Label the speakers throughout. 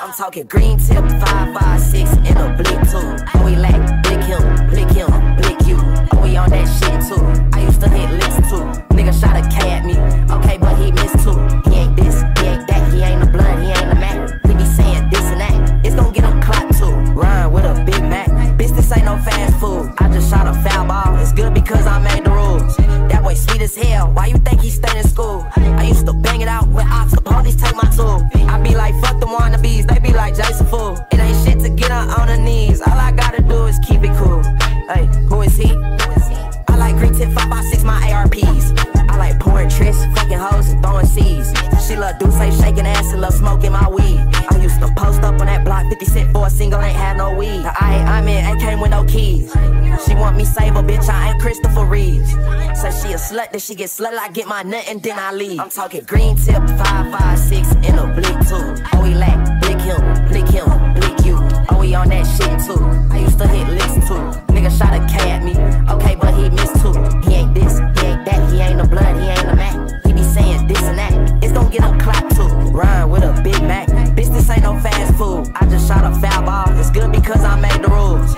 Speaker 1: I'm talking green tip, 556 in a blick too. Oh, we lack, blick him, blick you. Oh, we on that shit too. I used to hit licks too. Nigga shot a K at me, okay, but he missed too. He ain't this, he ain't that, he ain't the blood, he ain't the Mac. He be saying this and that, it's gon' get him clapped too. Run with a Big Mac, bitch, this ain't no fast food. I just shot a foul ball, it's good because I made the rules. That boy sweet as hell, why you think he stayed in school? I used to bang it out with ops, the police take my tool. I be like, fuck the wannabes, they be like Jason Fool. It ain't shit to get on her knees, all I gotta do is keep it cool. Hey, who is he? I like green tip 556, my ARPs. I like pouring tricks, fucking hoes and throwing seeds. She love Deuce, shaking ass and love smoking my weed. I used to post up on that block, 50 cent for a single, ain't had no weed. The I'm in, ain't came with no keys. She want me save her, bitch, I ain't Christopher Reeves. Say she a slut, then she get slut, I get my nut and then I leave. I'm talking green tip, 556 in a blick too. Oh, we lack, blick you. Oh, we on that shit too. I used to hit licks too. Nigga shot a K at me, okay, but he missed too. He ain't this, he ain't that, he ain't the blood, he ain't the Mac. He be saying this and that, it's gon' get him clapped too. Run with a Big Mac, bitch, this ain't no fast food. I just shot a foul ball, it's good because I made the rules.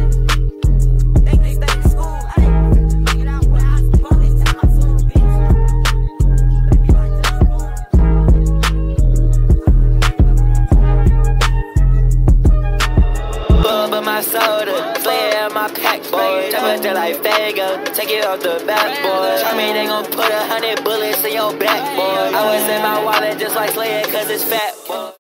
Speaker 2: My soda, flare my pack, boy. Chopper still like Fago, take it off the back, boy. Try me, they gon' put 100 bullets in your back, boy. I was in my wallet just like Slayer, cause it's fat, boy.